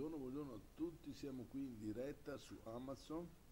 Buongiorno a tutti, siamo qui in diretta su Amazon